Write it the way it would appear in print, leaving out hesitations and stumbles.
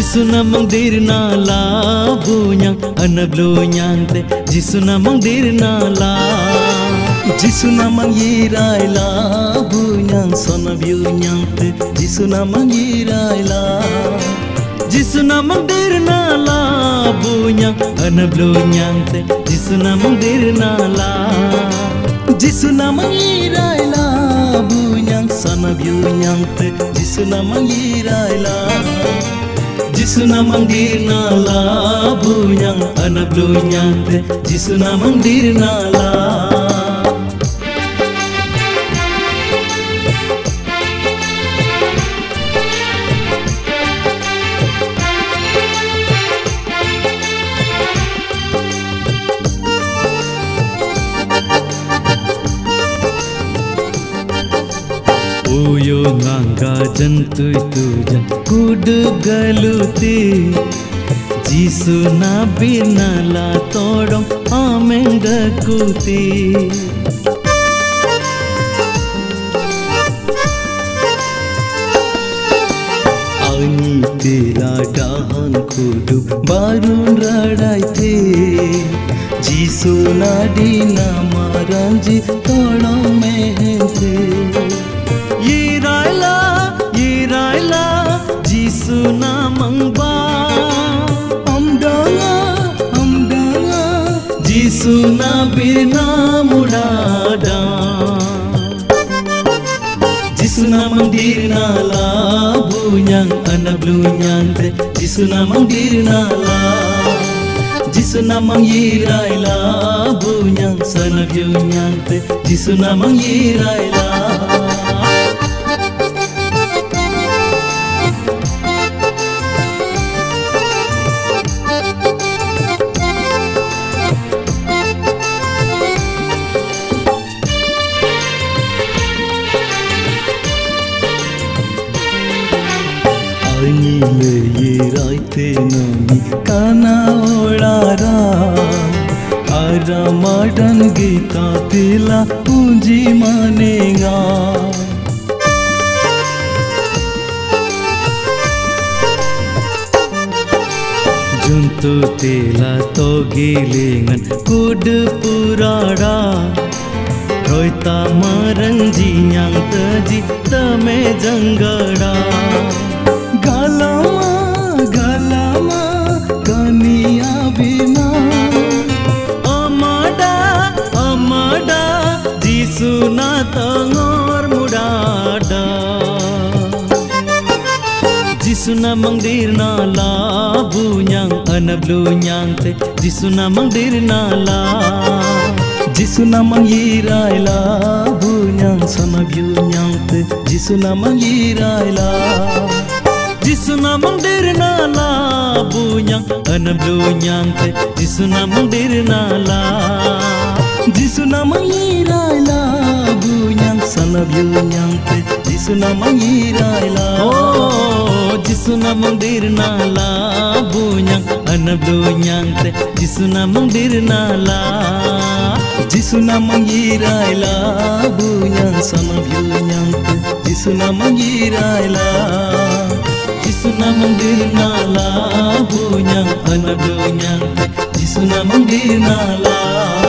Jisu na mangdir na la bunyang anablo nyante Jisu na mangdir na la Jisu na mangirai la bunyang sonabyu nyante Jisu na mangirai la Jisu na mangdir na la bunyang anablo nyante Jisu na mangdir na la Jisu na mangirai la bunyang sonabyu nyante Jisu na mangirai la Jisu na mangdir na la bunyang anablo nyante Jisu na mangdir na la Uyo ngangga jantu tujan kudu galuti Jisu na bina la todong amenda kuti Ani tela dahan kudu barun radai the Jisu na dina maranji todong mehente Yiraila Jisu na mangba Amdanga Jisu na bina mudada Jisu na mangdir na la bunyang anablu nyante Jisu na mangdir na la Jisu na mangiraila bunyang sanabyu nyante Jisu na mangiraila Anile yiraite nami kana olara Ara madan gita tila punji manenga Juntu tila to gilingan kudu purada Roita maranji nyang teji tame janggada Galama kaniya bina Amada Jisu na tangor mudada Jisu na mangdir na la bunyang anablu nyante Jisu na mangdir na la Jisu na mangirai la bunyang sanabyu nyante Jisu na mangirai la Jisu na mangdir na la bunyang anablu nyante Jisu na mangdir na la Jisu na mangirai la bunyang sanabyu nyante Jisu na mangirai la Oh Jisu na mangdir na la bunyang anablu nyante Jisu na mangdir na la Jisu na mangirai la bunyang sanabyu nyante Jisu na mangirai la Jisu na mangdir na la bunyang anablu nyante Jisu na mangdir na la